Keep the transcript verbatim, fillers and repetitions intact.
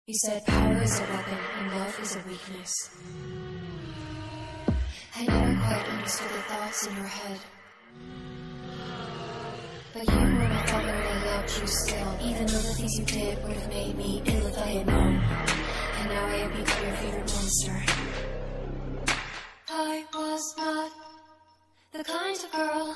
You said power is a weapon and love is a weakness. I never quite understood the thoughts in your head. But you were my father and I loved you still. Even though the things you did would have made me ill if I had known. And now I have become your favorite monster. I was not the kind of girl